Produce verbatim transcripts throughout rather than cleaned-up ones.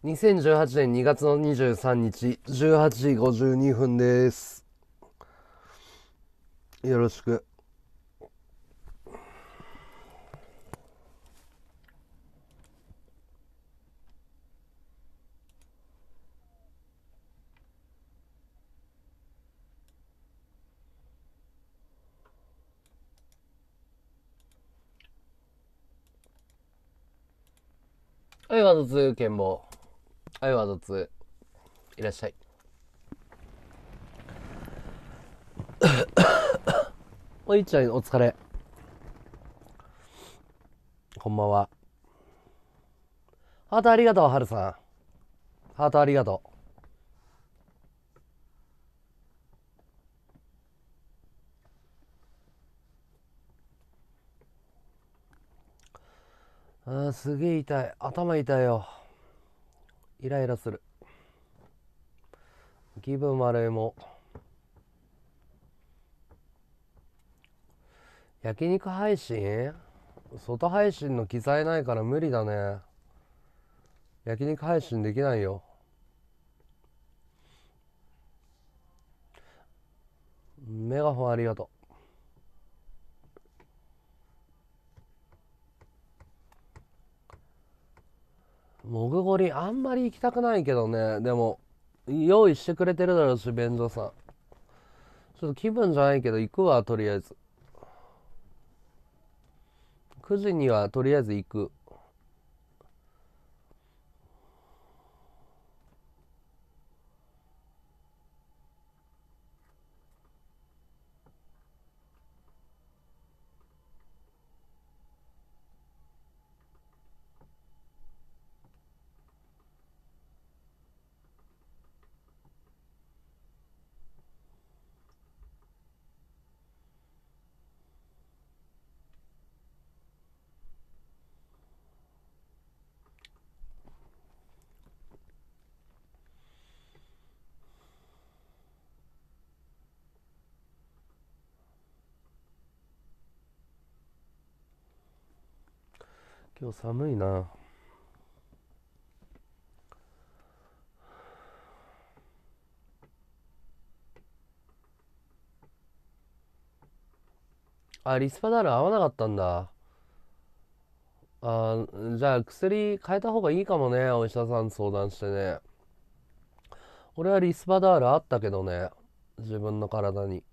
にせんじゅうはちねんにがつのにじゅうさんにちじゅうはちじごじゅうにふんです。よろしく。はい、ワードツー、剣坊。はい、ワードツー、いらっしゃい。おいっちゃん、お疲れ。こんばんは。ハートありがとう、はるさん。ハートありがとう。あー、すげえ痛い。頭痛いよ。イライラする。気分悪いも。焼肉配信外配信の機材ないから無理だね。焼肉配信できないよ。メガホンありがとう。モグゴリあんまり行きたくないけどね。でも用意してくれてるだろうし、便所さん。ちょっと気分じゃないけど行くわ。とりあえずくじにはとりあえず行く。今日寒いな。あ、リスパダール合わなかったんだ。あ、じゃあ薬変えた方がいいかもね。お医者さん相談してね。俺はリスパダールあったけどね、自分の体に。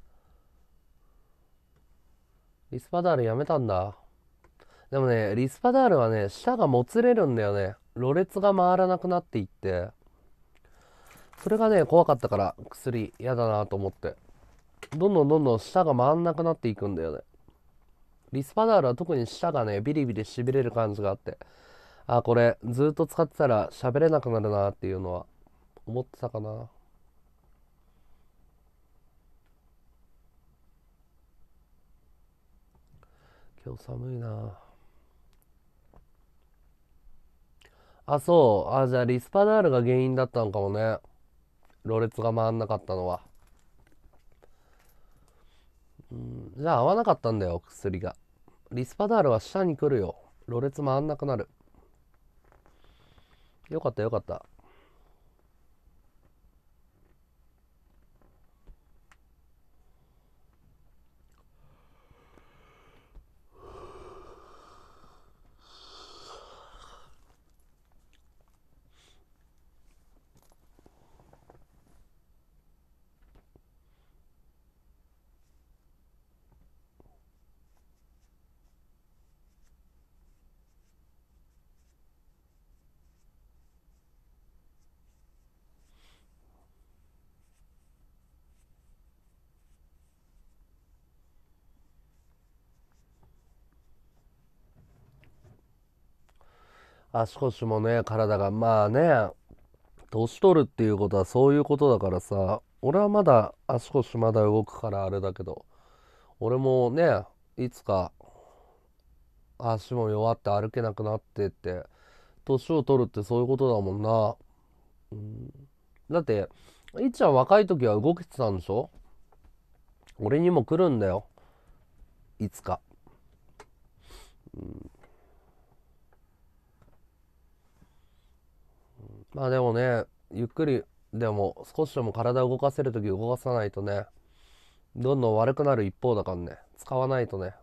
リスパダールやめたんだ。でもね、リスパダールはね、舌がもつれるんだよね。ろれつが回らなくなっていって、それがね怖かったから、薬嫌だなと思って、どんどんどんどん舌が回んなくなっていくんだよね。リスパダールは特に舌がねビリビリしびれる感じがあって、あ、これずっと使ってたら喋れなくなるなっていうのは思ってたかな。今日寒いな。あ、そう。あ、じゃあリスパダールが原因だったのかもね。ろれつが回んなかったのは。うん、じゃあ合わなかったんだよ、薬が。リスパダールは下に来るよ。ろれつ回んなくなる。よかったよかった。足腰もね、体が。まあね、年取るっていうことはそういうことだからさ。俺はまだ足腰まだ動くからあれだけど、俺もね、いつか足も弱って歩けなくなってって、年を取るってそういうことだもんな。うん、だって、いっちゃん若い時は動けてたんでしょ。俺にも来るんだよ、いつか。 まあでもね、ゆっくりでも少しでも体を動かせるとき動かさないとね、どんどん悪くなる一方だからね、使わないとね。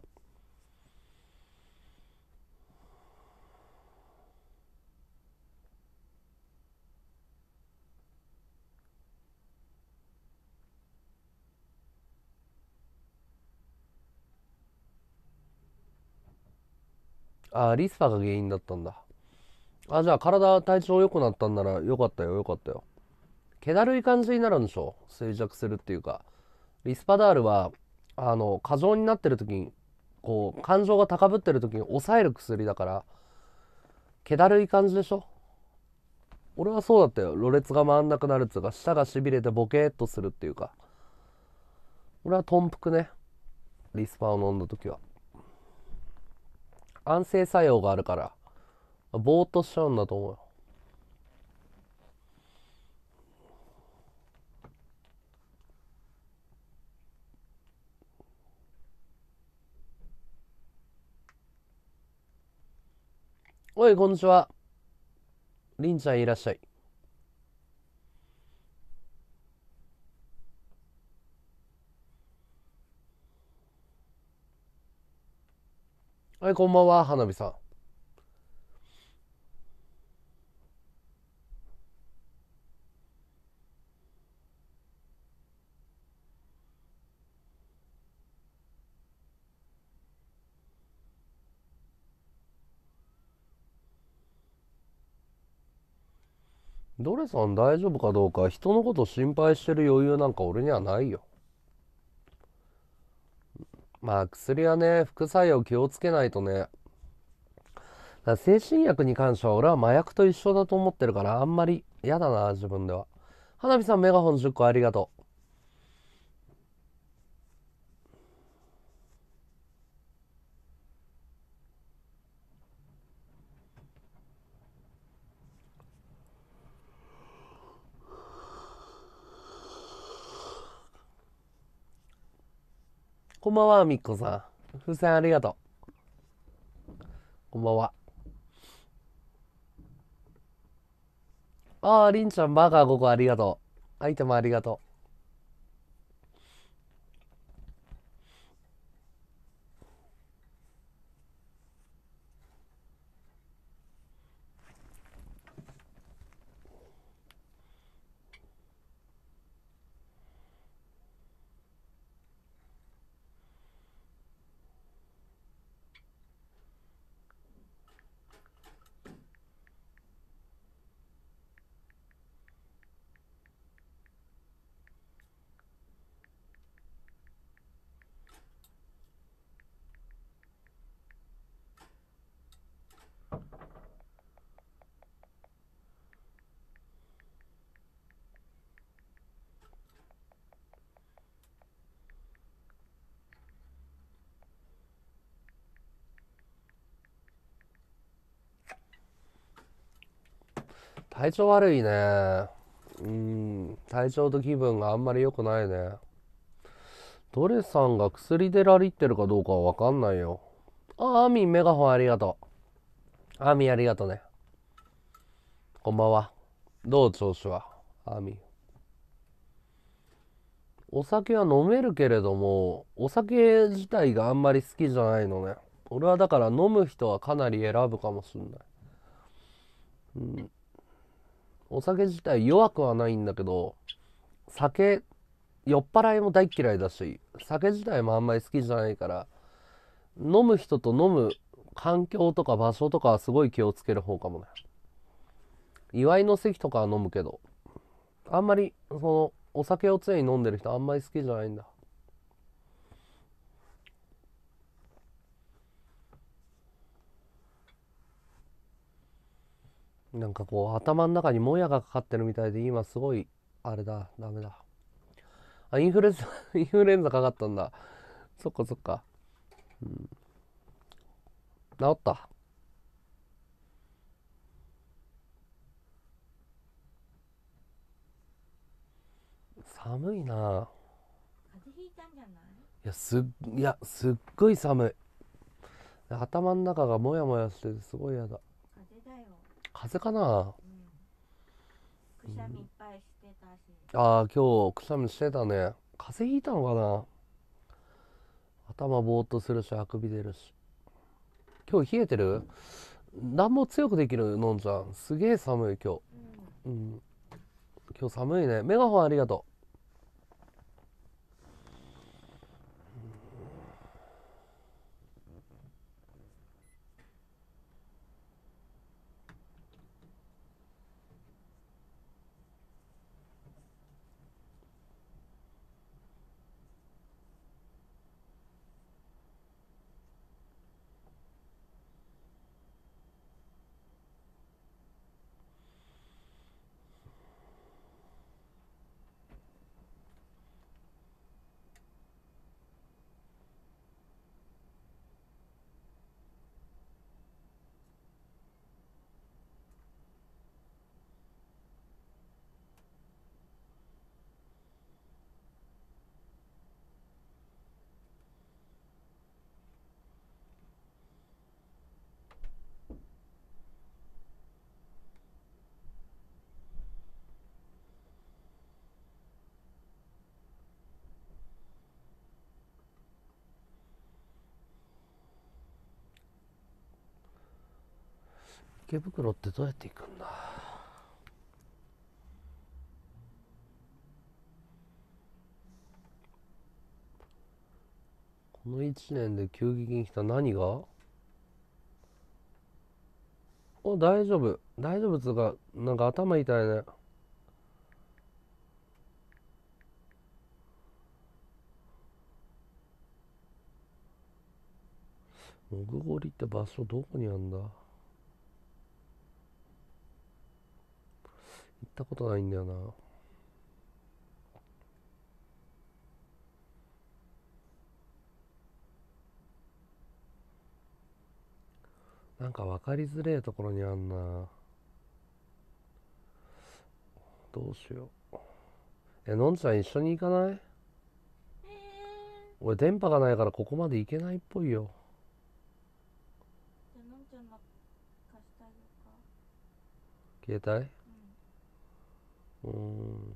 あ、リスパが原因だったんだ。あ、じゃあ体体調良くなったんならよかったよよかったよ。気だるい感じになるんでしょ、衰弱するっていうか。リスパダールはあの過剰になってる時に、こう感情が高ぶってる時に抑える薬だから、気だるい感じでしょ。俺はそうだったよ。ろれつが回んなくなるっつうか、舌がしびれてボケーっとするっていうか。俺は頓服ね、リスパを飲んだ時は安静作用があるから、ぼーっとしちゃうんだと思うよ。おい、こんにちは。りんちゃんいらっしゃい。はい、こんばんは、花火さん。ドレさん大丈夫かどうか、人のこと心配してる余裕なんか俺にはないよ。まあ薬はね、副作用気をつけないとね。だから精神薬に関しては俺は麻薬と一緒だと思ってるから、あんまり嫌だな、自分では。花火さんメガホンじゅっこありがとう。こんばんは、みっこさん。風船ありがとう。こんばんは。ああ、りんちゃんバカごこありがとう。アイテムありがとう。体調悪いね。うーん、体調と気分があんまり良くないね。ドレさんが薬でラリってるかどうかはわかんないよ。あ、アーミンメガホンありがとう。アーミンありがとうね。こんばんは。どう調子は、アーミン。お酒は飲めるけれども、お酒自体があんまり好きじゃないのね。俺はだから飲む人はかなり選ぶかもしんない。うん。お酒自体弱くはないんだけど、酒、酔っ払いも大嫌いだし、酒自体もあんまり好きじゃないから、飲む人と飲む環境とか場所とかはすごい気をつける方かもね。祝いの席とかは飲むけど、あんまりそのお酒を常に飲んでる人あんまり好きじゃないんだ。なんかこう頭の中にもやがかかってるみたいで、今すごいあれだ、ダメだ。あ、インフルエンザインフルエンザかかったんだ。そっかそっか。治った。寒いな。いやすっいやすっごい寒い。頭の中がもやもやしててすごい嫌だ。風邪かな。 くしゃみいっぱいしてたし。 ああ、今日くしゃみしてたね。風邪ひいたのかな。頭ぼーっとするし、あくび出るし。今日冷えてる？暖房強くできるのんちゃん。すげえ寒い今日。 うん。 うん。今日寒いね。メガホンありがとう。池袋ってどうやって行くんだ？このいちねんで急激に来た何が？お、大丈夫。大丈夫つうか、なんか頭痛いね。モグゴリって場所どこにあんだ？行ったことないんだよな。なんか分かりづれえところにあんな。どうしよう。え、のんちゃん一緒に行かない？ えー、 俺電波がないからここまで行けないっぽいよ。 じゃあのんちゃんの貸してあげようか。 携帯？ うん。 うーん。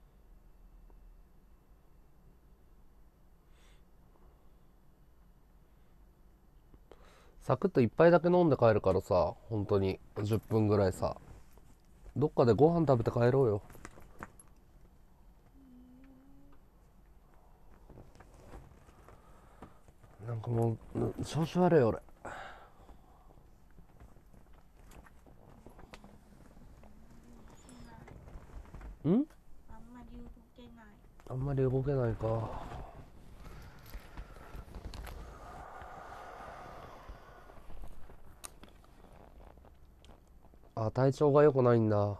サクッと一杯だけ飲んで帰るからさ、本当にじゅっぷんぐらいさ、どっかでご飯食べて帰ろうよ。なんかもう調子悪い俺。ん？ あんまり動けない。 あんまり動けないか。あ、体調が良くないんだ。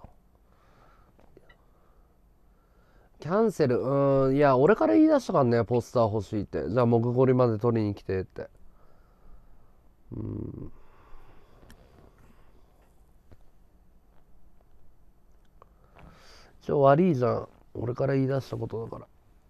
キャンセル、うーん、いや、俺から言い出したからね、ポスター欲しいって。じゃあ、木ゴリまで取りに来てって。うん。ちょ、悪いじゃん。俺から言い出したことだから。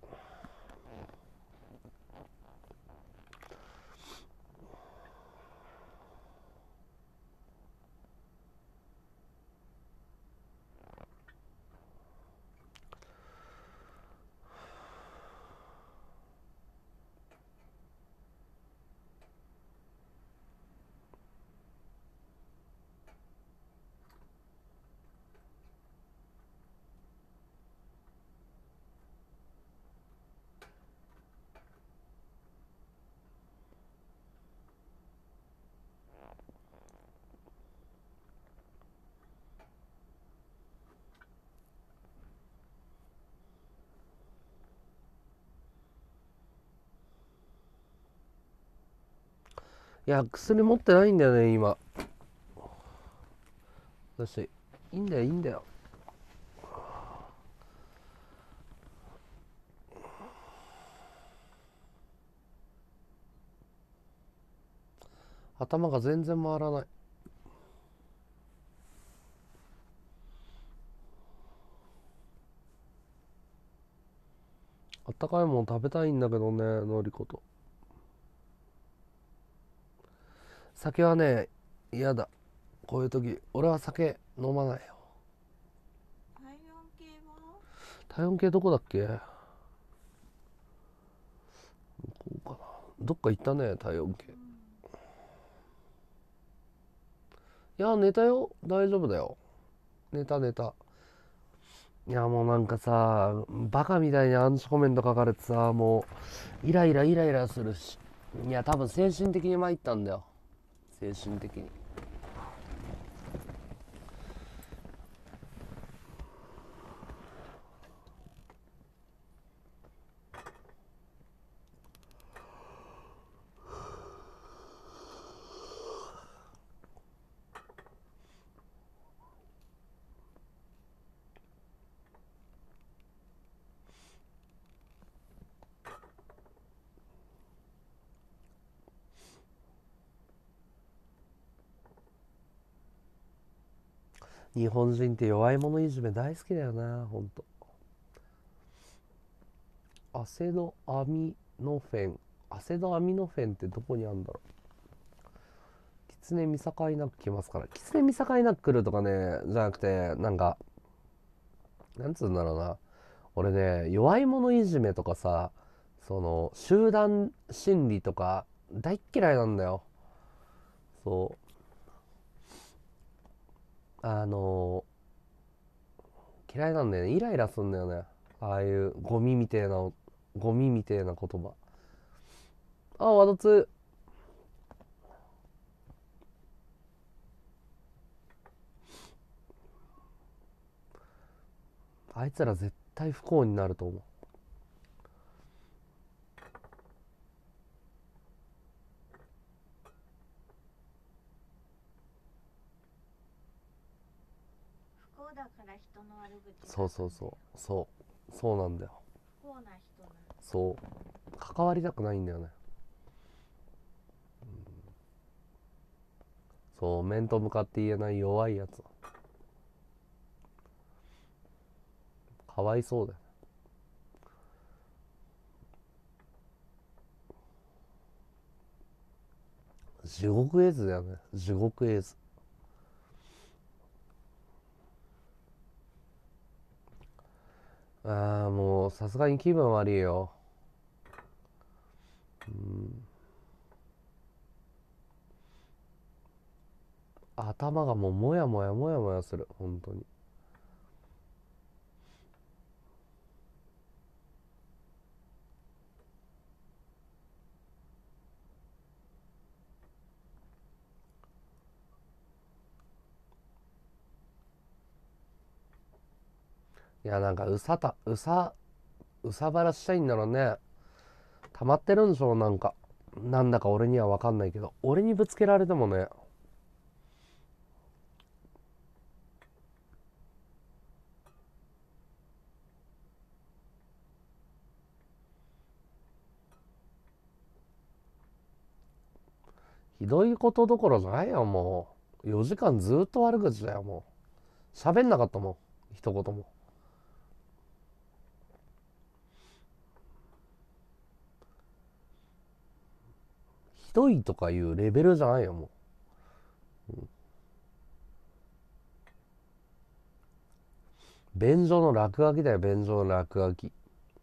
いや、薬持ってないんだよね、今。私、いいんだよ、いいんだよ。頭が全然回らない。あったかいもの食べたいんだけどね、のりこと。酒はね、嫌だ。こういう時、俺は酒飲まないよ。 大体温計どこだっけ？こうかな。どっか行ったね、体温計。 うん。 いや、寝たよ。大丈夫だよ。寝た寝た。いや、もうなんかさ、バカみたいにアンチコメント書かれてさ、もう、イライライライラするし。いや、多分精神的に参ったんだよ。精神的に。日本人って弱い者いじめ大好きだよな、ほんと。アセドアミノフェン。アセドアミノフェンってどこにあるんだろう。キツネ見境なく来ますから。キツネ見境なく来るとかね、じゃなくて、なんか、なんつうんだろうな。俺ね、弱い者いじめとかさ、その、集団心理とか、大っ嫌いなんだよ。そう。あの嫌いなんだよね。イライラすんだよね。ああいうゴミみてえな、ゴミみてえな言葉。あ、わどつ。あいつら絶対不幸になると思う。 不幸だから人の悪口書くんだよ。 そうそうそう。そう。そうなんだよ。 不幸な人なの。 そう。関わりたくないんだよね。そう。面と向かって言えない弱いやつ。かわいそうだよ。地獄絵図だよね。地獄絵図。ああ、もうさすがに気分悪いよ。うん。頭がもうもやもやもやもやする。本当に。いや、なんかうさた、うさ、うさばらしたいんだろうね。溜まってるんでしょ、なんか。なんだか俺には分かんないけど、俺にぶつけられてもね。ひどいことどころじゃないよ、もう。よじかんずっと悪口だよ、もう。喋んなかったもん、一言も。ひどいとかいうレベルじゃないよ、もう。便所の落書きだよ、便所の落書き。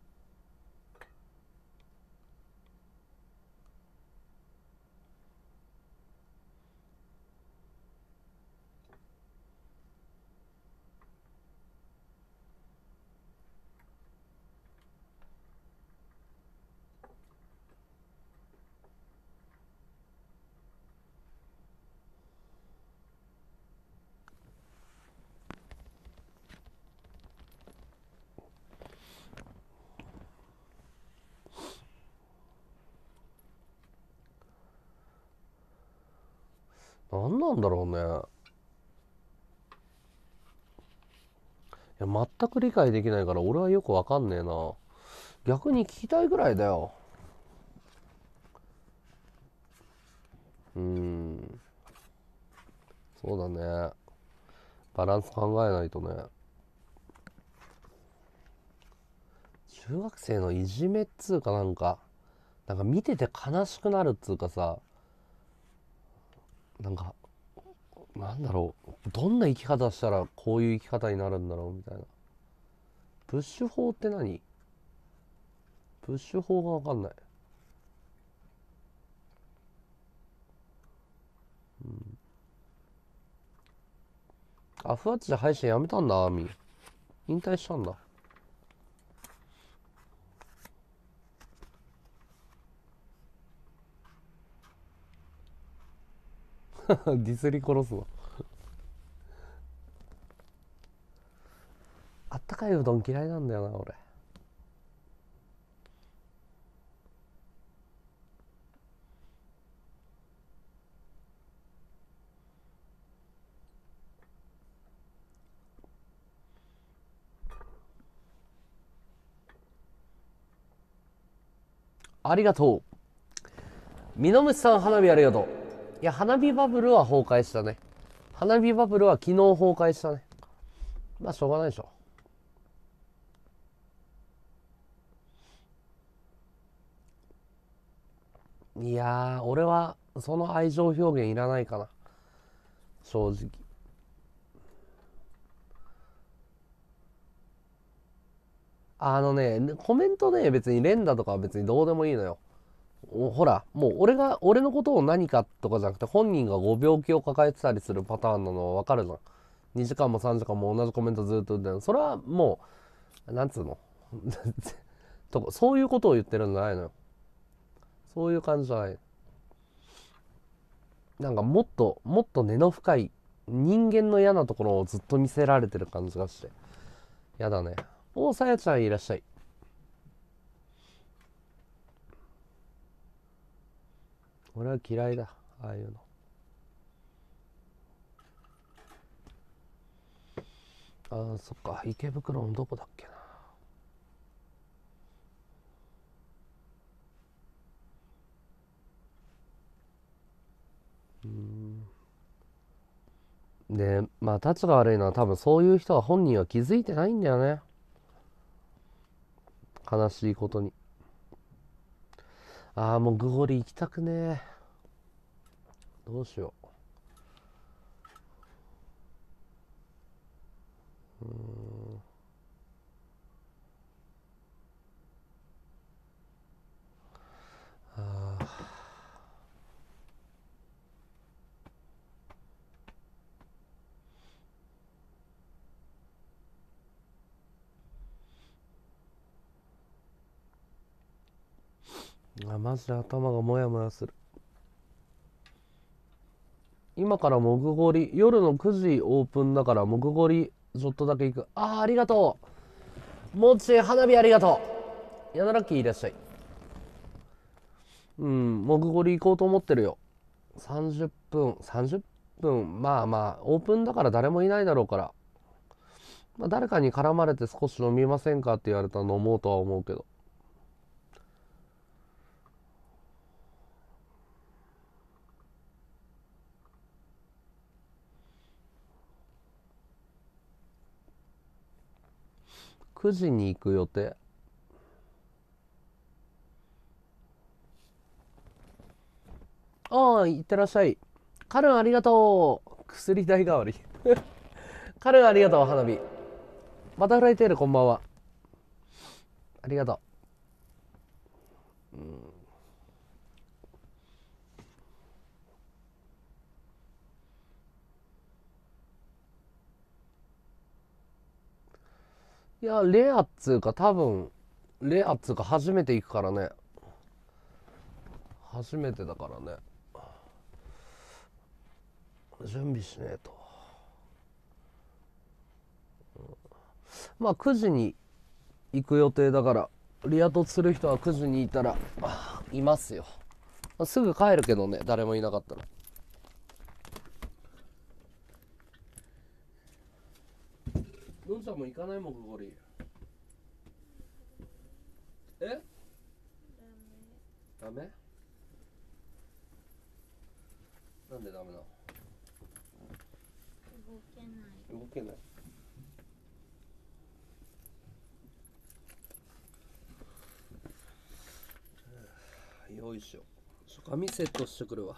なんなんだろうね。いや、全く理解できないから俺はよくわかんねえな。逆に聞きたいぐらいだよ。うーん。そうだね。バランス考えないとね。中学生のいじめっつうかなんか、なんか見てて悲しくなるっつうかさ、なんか、なんだろう、どんな生き方したらこういう生き方になるんだろうみたいな。 プッシュ法って何？プッシュ法がわかんない。うん、あ、ふわっちで配信やめたんだ、アーミー。引退したんだ。ディスり殺すの。あったかいうどん嫌いなんだよな、俺。ありがとう。ミノムシさん、花火ありがとう。いや、花火バブルは崩壊したね。花火バブルは昨日崩壊したね。まあ、しょうがないでしょ。いやー、俺はその愛情表現いらないかな、正直。あのね、コメントね、別に連打とかは別にどうでもいいのよ。ほら、もう俺が、俺のことを何かとかじゃなくて、本人がご病気を抱えてたりするパターンなのはわかるじゃん。にじかんもさんじかんも同じコメントずっと打ってる。それはもう、なんつうのとか、そういうことを言ってるんじゃないのよ。そういう感じじゃない。なんかもっと、もっと根の深い人間の嫌なところをずっと見せられてる感じがして。やだね。おー、さやちゃんいらっしゃい。俺は嫌いだ、ああいうの。あー、そっか、池袋のどこだっけな。うーん。で、まあ、立ちが悪いのは多分そういう人は本人は気づいてないんだよね。悲しいことに。ああ、もうグゴリ行きたくねえ。どうしよう。うーん。ああ。あ、マジで頭がモヤモヤする。今からもぐごり、夜のくじオープンだからもぐごりちょっとだけ行く。ああ、ありがとう。もち花火ありがとう。ヤナラッキーいらっしゃい。うん、もぐごり行こうと思ってるよ。さんじゅっぷん、さんじゅっぷん、まあまあ、オープンだから誰もいないだろうから。まあ、誰かに絡まれて少し飲みませんかって言われたら飲もうとは思うけど。くじに行く予定。ああ、行ってらっしゃい。カルンありがとう。薬代代わり。カルンありがとう、花火。バタフライテールこんばんは。ありがとう。うん、いや、レアっつうか多分、レアっつうか初めて行くからね。初めてだからね。準備しねえと。まあくじに行く予定だから、リア突する人はくじにいたら、いますよ。すぐ帰るけどね、誰もいなかったら。のんちゃんも行かないもん、ここに。え？ダメ？なんでダメなの？ 動けない。 動けない。よいしょ。髪セットしてくるわ。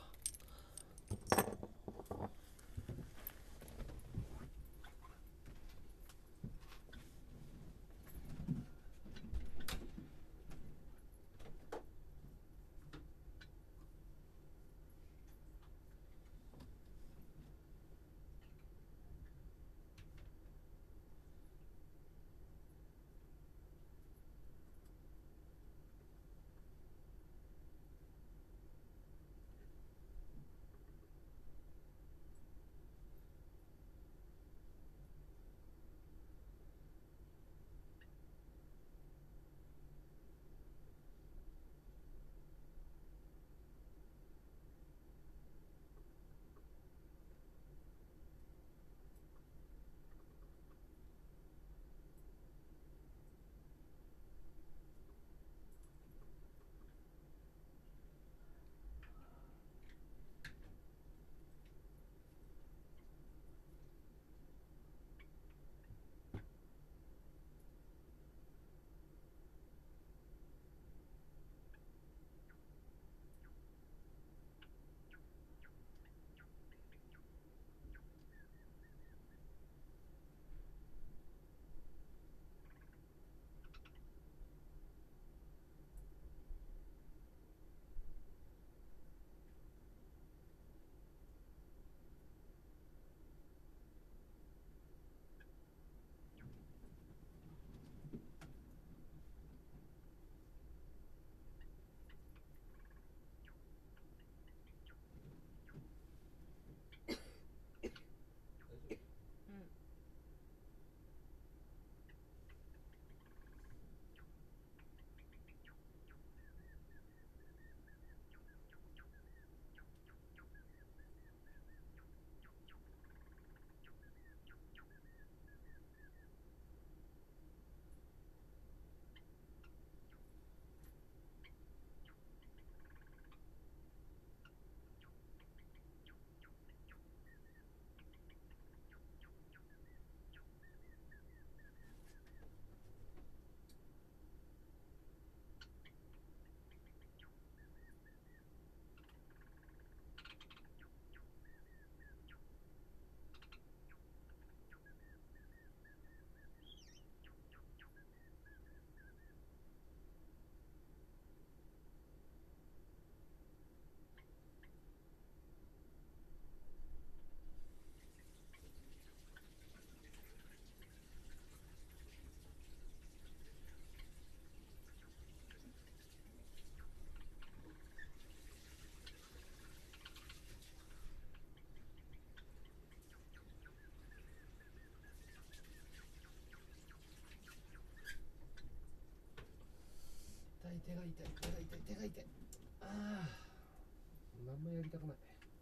痛い、手が痛い、手が痛い。ああ、何もやりたくない。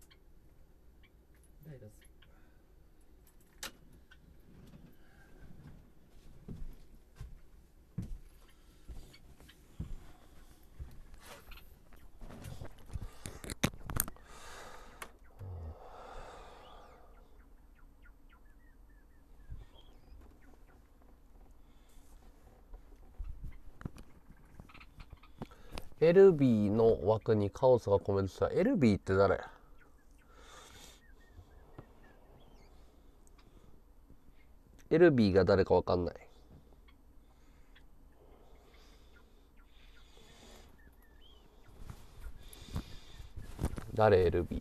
イライラする。エルビーの枠にカオスがコメントした。エルビーって誰？エルビーが誰かわかんない。誰？ エルビー って。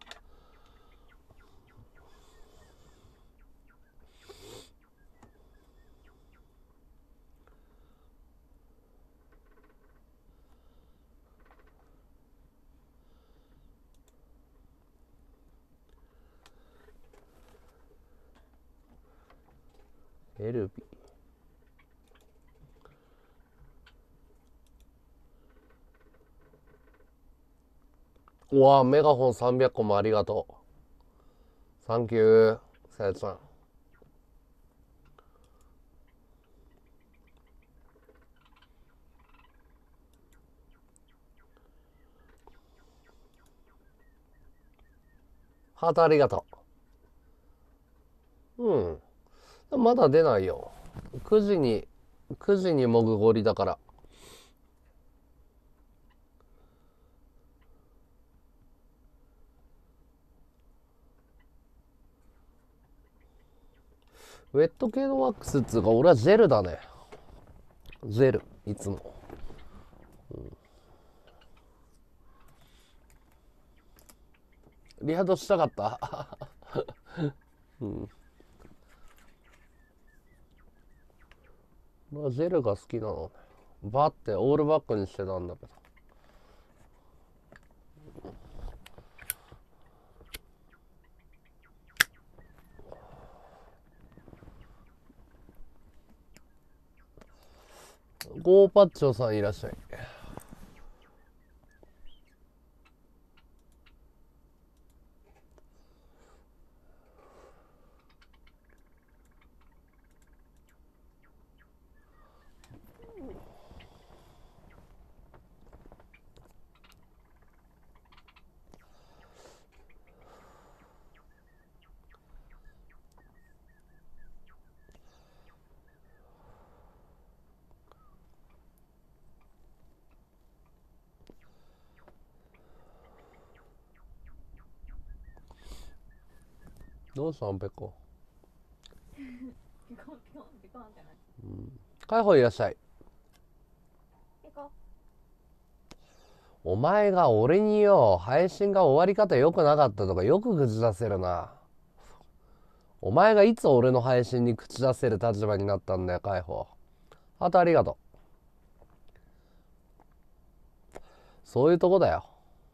エルビー。うわぁ、メガホンさんびゃっこもありがとう。サンキュー、さやちゃん。ハートありがとう。うん。まだ出ないよ。くじに、くじにもぐゴリだから。ウェット系のワックスっつうか、俺はジェルだね。ジェル、いつも。リハートしたかった。うん。俺はジェルが好きなのね。バッてオールバックにしてたんだけど。ゴーパッチョさんいらっしゃい。どうしたんペコ。 ピコンピコンピコンってなっちゃ解放いらっしゃい。 う。ピコ。 お前が俺によ、配信が終わり方良くなかったとかよく口出せるな。お前がいつ俺の配信に口出せる立場になったんだよ、解放。あとありがとう。そういうとこだよ。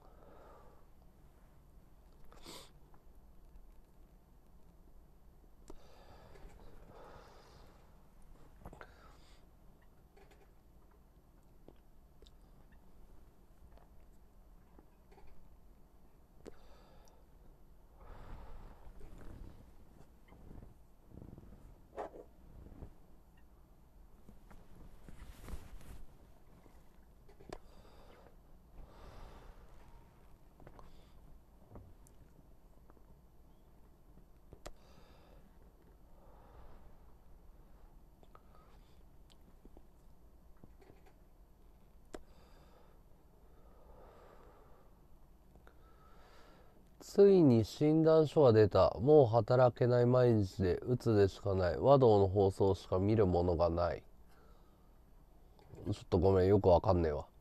ついに診断書が出た。もう働けない毎日で鬱でしかない。和道の放送しか見るものがない。ちょっとごめん、よくわかんねえわ。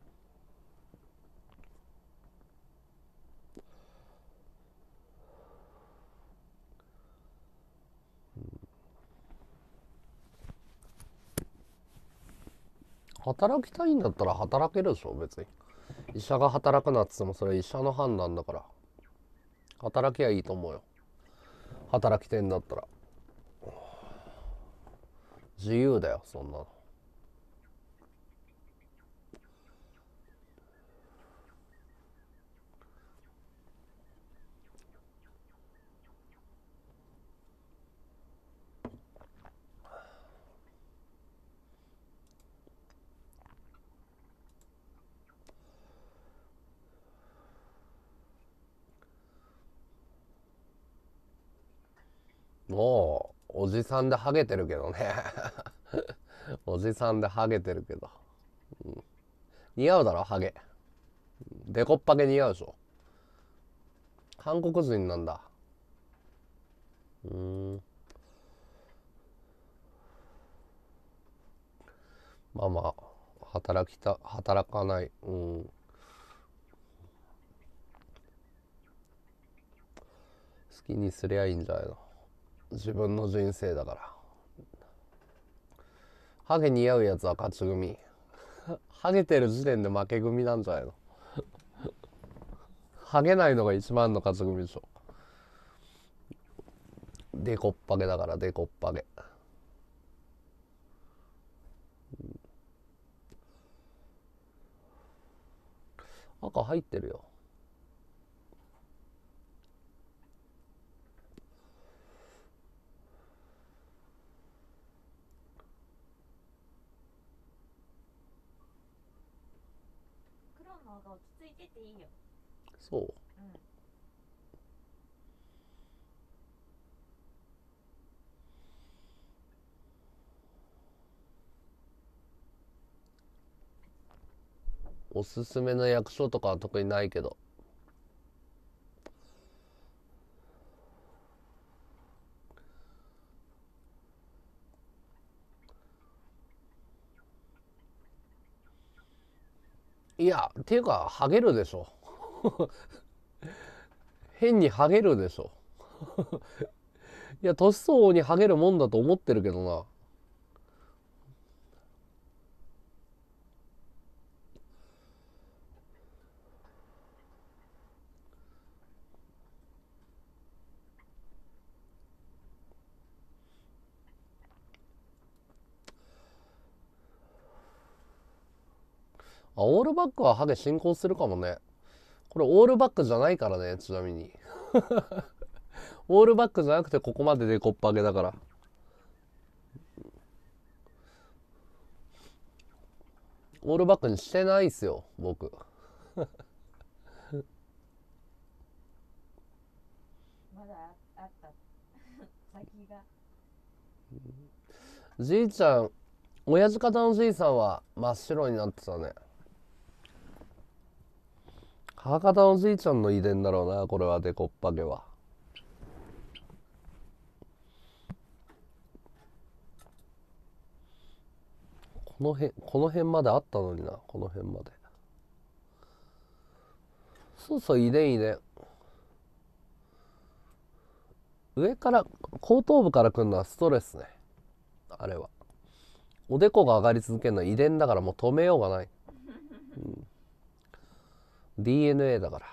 働きたいんだったら働けるでしょ、別に。医者が働くなっつってもそれは医者の判断だから。働きゃいいと思うよ。働きてんだったら。自由だよ、そんなの。 もうおじさんでハゲてるけどね。おじさんでハゲてるけど、うん、似合うだろハゲ。デコッパゲ似合うでしょ。韓国人なんだ。うーん。まあまあ働きた働かない、うん、好きにすりゃいいんじゃないの。自分の人生だから。ハゲ似合うやつは勝ち組。ハゲてる時点で負け組なんじゃないの。ハゲないのが一番の勝ち組でしょ。デコッパゲだから、デコッパゲ。赤入ってるよ。 黒の方が落ち着いてていいよ。 そう。 うん。 おすすめの役所とかは特にないけど。いやっていうかハゲるでしょ。変にハゲるでしょ。いや年相応にハゲるもんだと思ってるけどな。あ、オールバックはハゲ進行するかもね。これオールバックじゃないからね、ちなみに。オールバックじゃなくてここまでデコッパ上げだから。オールバックにしてないっすよ、僕。 まだあった先が。 じいちゃん、親父方のじいさんは真っ白になってたね。母方のじいちゃんの遺伝だろうな、これはデコッパゲは。この辺、この辺まであったのにな、この辺まで。そうそう、遺伝遺伝。上から、後頭部から来るのはストレスね。あれは。おでこが上がり続けるのは遺伝だからもう止めようがない。うん、ディーエヌエー だから。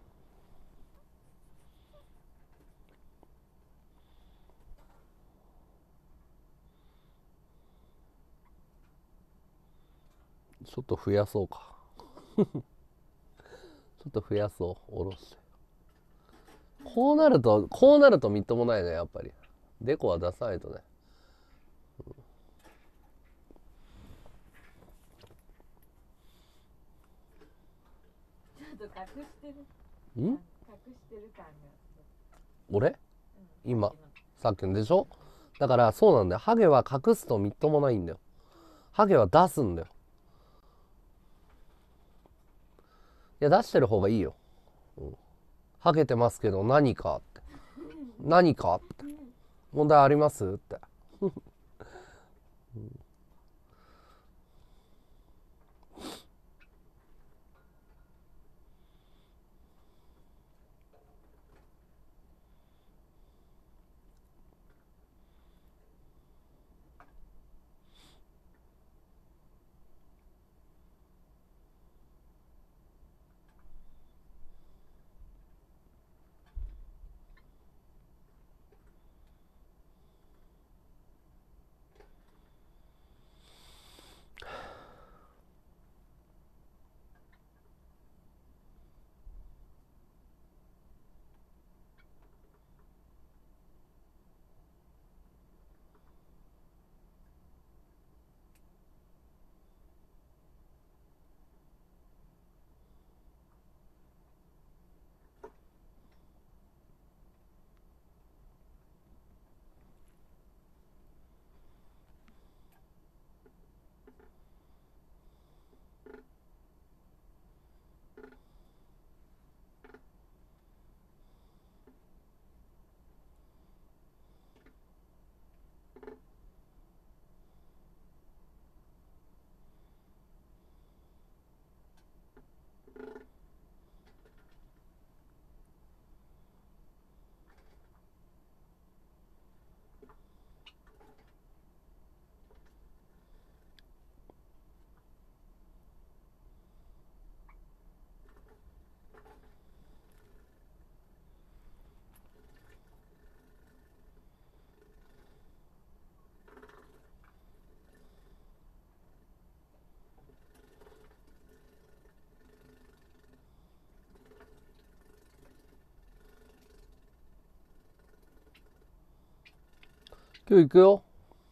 ちょっと増やそうか。ちょっと増やそう、おろして。こうなると、こうなるとみっともないね、やっぱり。デコは出さないとね。 ちょっと隠してる。 ん隠してる感が。 俺うん、 今、さっきのでしょ。だからそうなんだよ。ハゲは隠すとみっともないんだよ。ハゲは出すんだよ。いや、出してる方がいいよ。うん、ハゲてますけど何かって。何かって。問題ありますって。 今日行くよ。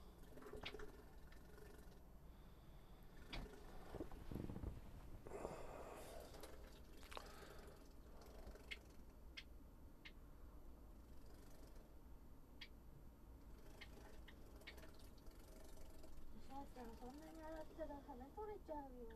さっちゃんそんなに洗ったら羽取れちゃうよ。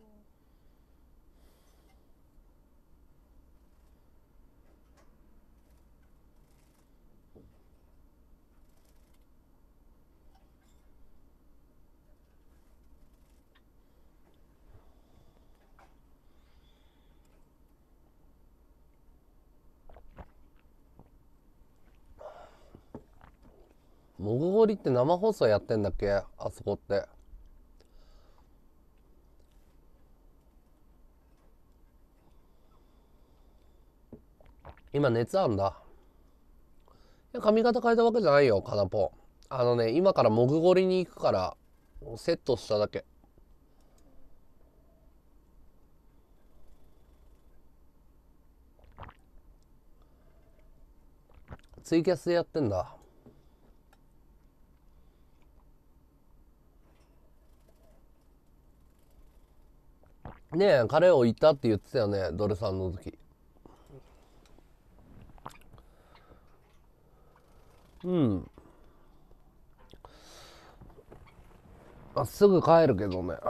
もぐごりって生放送やってんだっけ、あそこって。今熱あんだ。いや、髪型変えたわけじゃないよ、かなぽん。あのね、今からもぐごりに行くから、セットしただけ。ツイキャスでやってんだ。ねえ、彼をいたって言ってたよね、ドルさんの時。うん。あ、すぐ帰るけどね。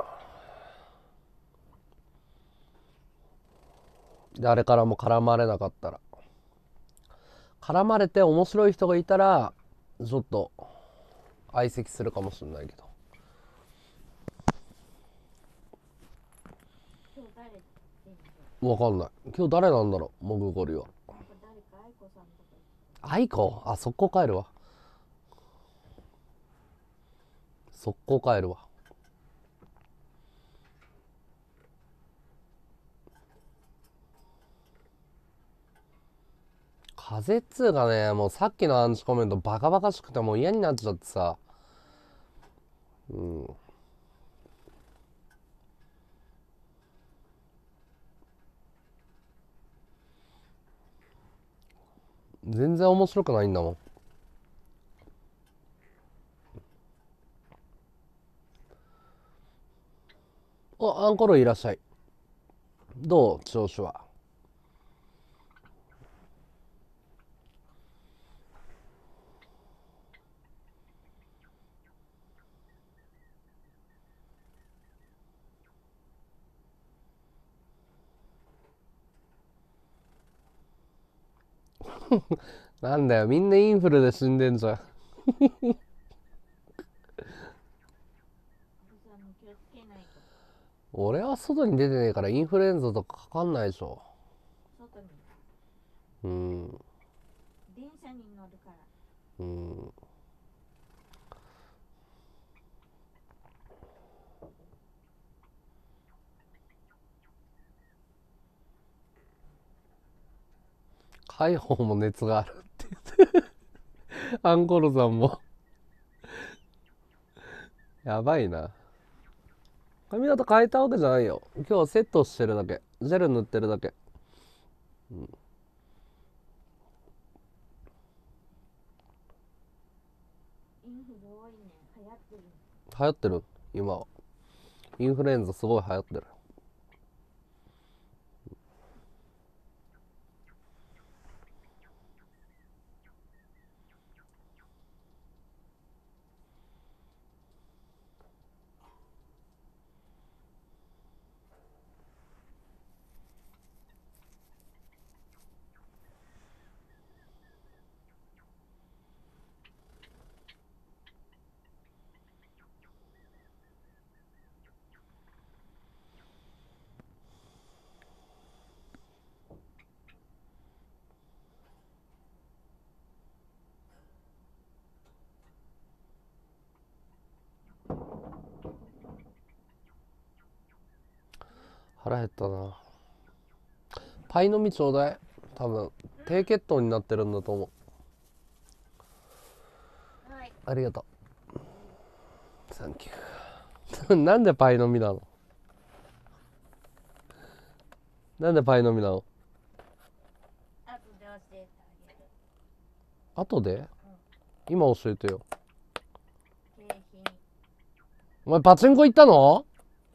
誰からも絡まれなかったら。絡まれて面白い人がいたら、ちょっと相席するかもしれないけど。 今日誰出んの？ わかんない。今日誰なんだろう、もぐごりは。 なんか誰か愛子さんとか言ってあいこ、あ、速攻帰るわ。速攻帰るわ。風っつうかね、もうさっきのアンチコメントバカバカしくてもう嫌になっちゃってさ。うん。全然面白くないんだもん。お、アンコロいらっしゃい。どう調子は。なんだよ、みんなインフルで死んでんじゃん。 る。おじさんも気をつけないと。 俺は外に出てねえからインフルエンザとかかかんないでしょ。 外にうん。 電車に乗るから。 うん。海保も熱があるって言ってアンコロさんもやばいな。髪型変えたわけじゃないよ。今日はセットしてるだけ。ジェル塗ってるだけ。うん、 インフル多いね。流行ってる。 流行ってる今は。インフルエンザすごい流行ってる。腹減ったな。パイの実ちょうだい。多分低血糖になってるんだと思う。 はい。 ありがとう。サンキュー。なんでパイの実なの。なんでパイの実なの。 後で教えてあげる。 後で。 うん。 今教えてよ。 品。 お前パチンコ行ったの？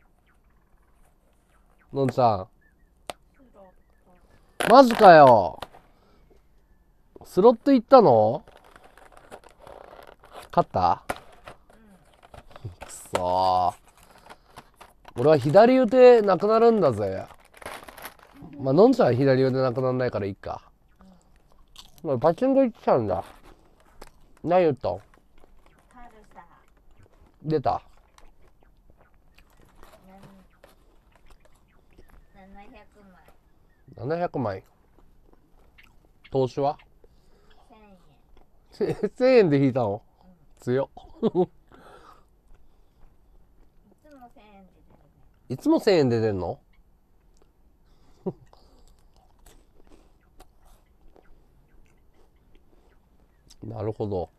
のんちゃん。 スロット。 マジかよ。スロット行ったの？勝った？くそー。俺は左腕なくなるんだぜ。まあのんちゃんは左腕なくならないからいいか。お前パチンコ行ってたんだ。何言ったん？ カルサ。 出た。 ななひゃくまい。 ななひゃくまい。投資はせんえん。 せんえんで引いたの？強っ。 いつもせんえんで出るね。 いつもせんえんで出んの？なるほど。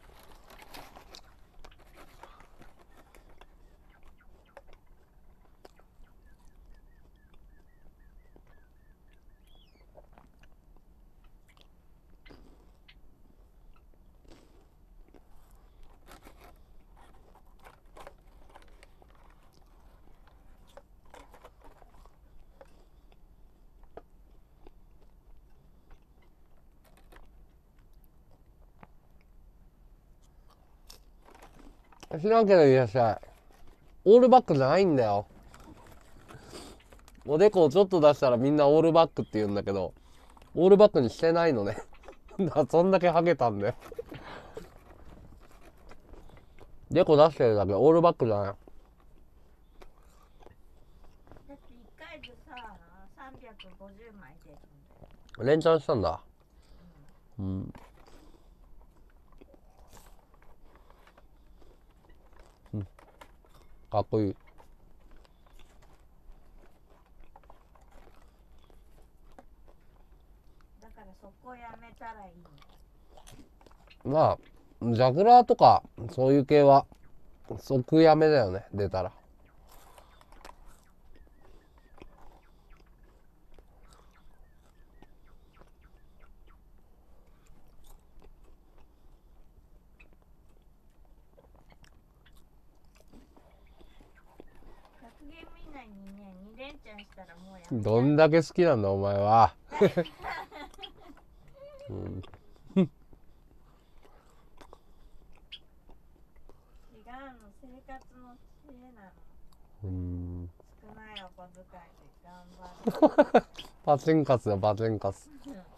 知らんけどいらっしゃい。オールバックじゃないんだよ。おでこをちょっと出したらみんなオールバックって言うんだけど、オールバックにしてないのね。だからそんだけハゲたんだよ。でこ出してるだけ、オールバックじゃない。 だっていっかいでさ、さんびゃくごじゅうまい出るんだよ。 連チャンしたんだ。うん。うん。かっこいい。 だからそこやめたらいいんだよ。 まあ、ジャグラーとか、そういう系は、即やめだよね、出たら。 ひゃくゲーム以内にね、に連チャンしたらもうやめどんだけ好きなんだ、お前は。うん、 違うの、生活の知恵なの。 うん。 少ないお小遣いで頑張る。 パチンカスだ、パチンカス。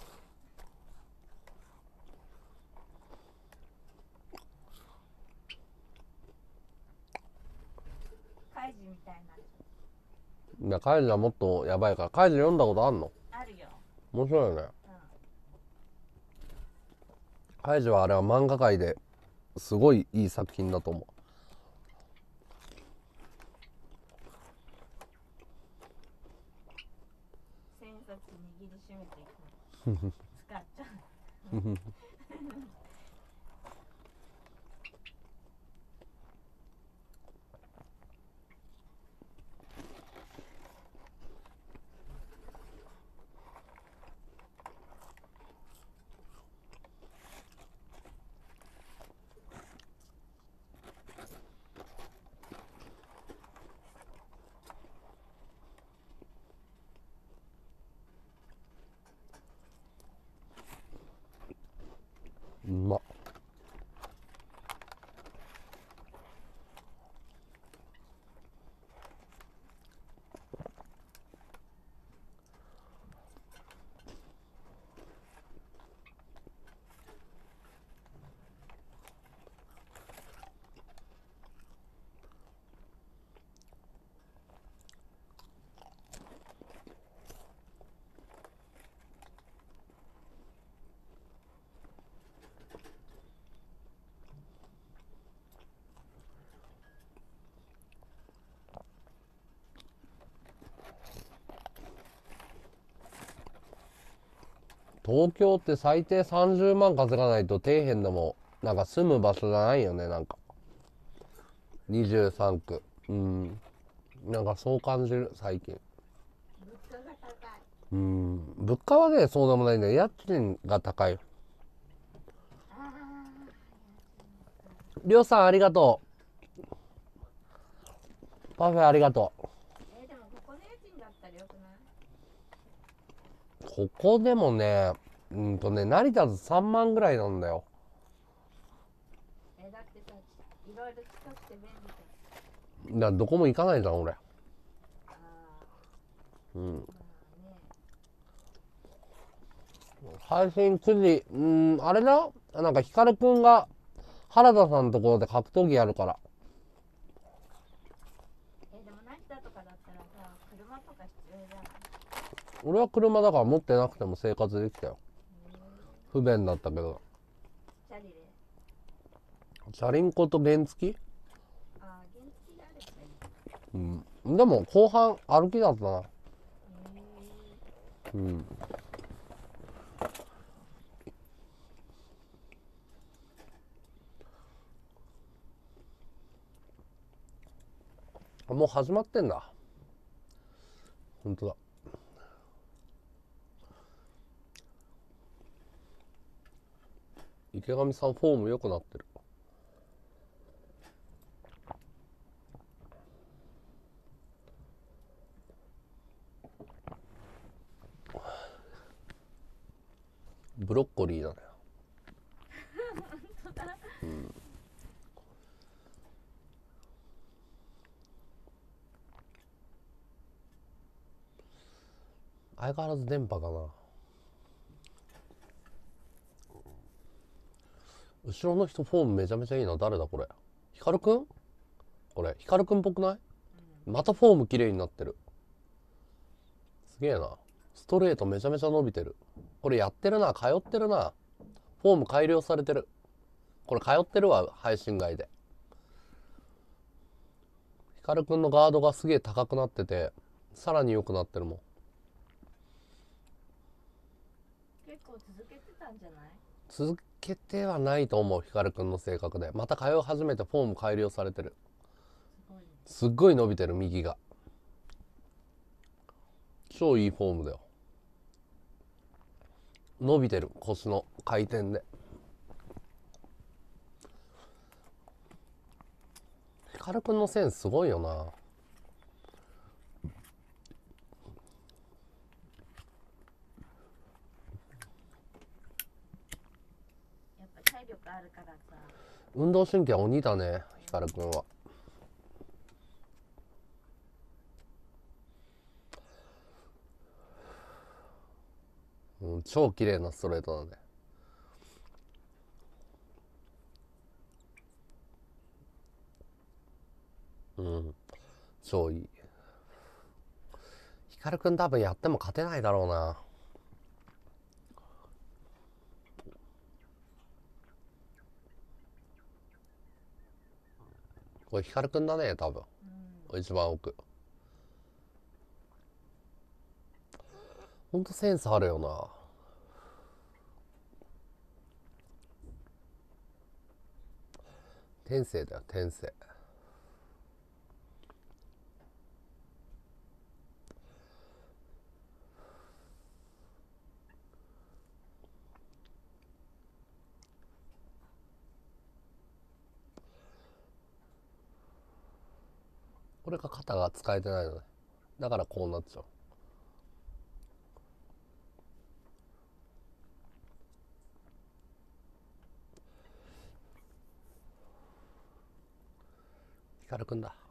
カイジみたいな。 いや、カイジはもっとやばいから。カイジ読んだことあんの？ あるよ。 面白いよね。 うん。 カイジはあれは漫画界ですごいいい作品だと思う。 千冊握りしめていくの。使っちゃう。 うまっ。東京って最低さんじゅうまん稼がないと底辺でもなんか住む場所じゃないよね。なんかにじゅうさんく。うん、なんかそう感じる最近。 物価が高い。 うん、物価はねそうでもないんだよ。家賃が高い。 ありょうさんありがとう。パフェありがとう。 えー、でもここの家賃だったらよくない？ ここでもね、うんとね、成田ずさんまんぐらいなんだよ。 えー、だってさ、いろいろ近くて便利だ。 だからどこも行かないじゃん、俺。 ああ、 うん。 まあね。 配信くじ、うん、あれだなんかヒカルくんが原田さんのところで格闘技やるから。 えー、でも成田とかだったらさ、車とか必要じゃない？ 俺は車だから持ってなくても生活できたよ。 へ不便だったけど。 ー、チャリで。 チャリンコと原付き。 ああ、原付があればいい。 うん。でも後半歩きだったな。 へうん。もう始まってんだ。本当だ。池上さんフォーム良くなってる。ブロッコリーだね。うん。相変わらず電波かな。後ろの人フォームめちゃめちゃいいな。誰だこれ。ヒカルくん。これヒカルくんっぽくない？またフォーム綺麗になってる。すげえな。ストレートめちゃめちゃ伸びてる。これやってるな。通ってるな。フォーム改良されてる。これ通ってるわ、配信外で。ヒカルくんのガードがすげえ高くなってて、さらに良くなってるもん。 結構続けてたんじゃない？ 続けてはないと思う、ヒカルくんの性格で。また通い始めてフォーム改良されてる。 すごいね。 すっごい伸びてる、右が。超いいフォームだよ。伸びてる、腰の回転で。ヒカルくんのセンスすごいよな。 やっぱ体力あるからさ。 運動神経は鬼だね、ヒカルくんは。うん、超綺麗なストレートなんで。うん、超いい。ヒカルくん多分やっても勝てないだろうな。これヒカルくんだね、多分。 うん。 一番奥。ほんとセンスあるよな。天性だよ、天性。これが肩が使えてないのね。だからこうなっちゃう。ヒカルくんだ。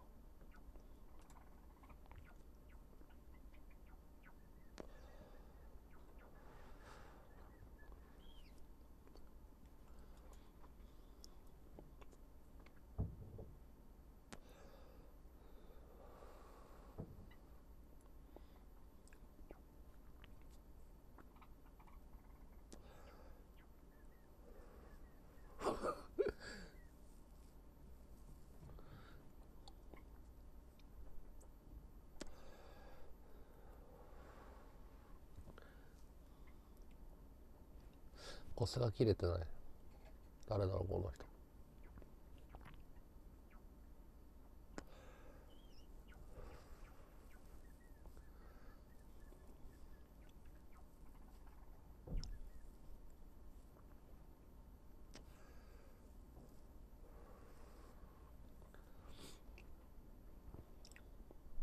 腰が切れてない。誰だろう、この人。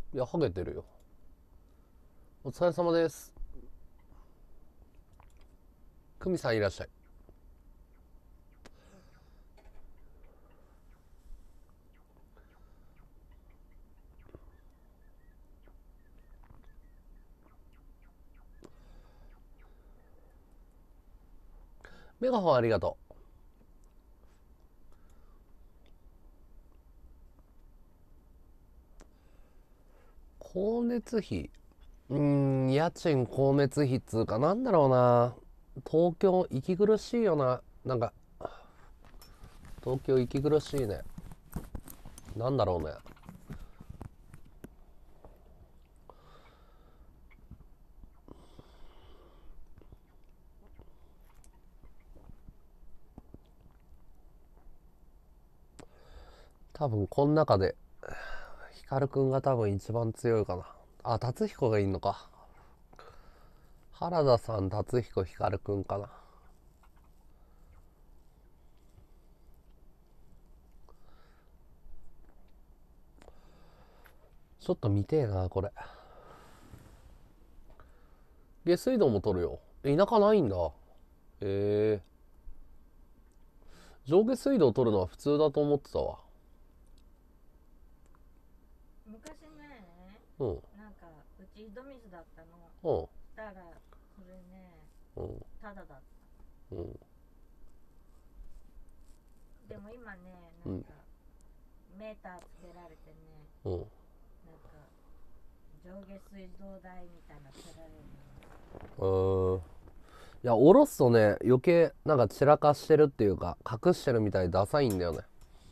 いや、ハゲてるよ。お疲れ様です。久美さんいらっしゃい。メガホンありがとう。光熱費。うーん、家賃光熱費っつうか、なんだろうな。東京、息苦しいよな。なんか、東京息苦しいね。なんだろうね。多分、この中で、ヒカルくんが多分一番強いかな。あ、達彦がいいのか。原田さん、達彦、ヒカルくんかな。ちょっと見てえな、これ。下水道も取るよ。田舎ないんだ。えー、上下水道取るのは普通だと思ってたわ。 昔ね、 うん。 なんかうち井戸水だったの。 うん。 したらそれね、 うん。 ただだった。 うん。 でも今ね、 うん。 なんかメーターつけられてね、 うん。 なんか上下水道代みたいなつけられるの。 うーん。いや、おろすとね、余計、なんか散らかしてるっていうか、隠してるみたいでダサいんだよね。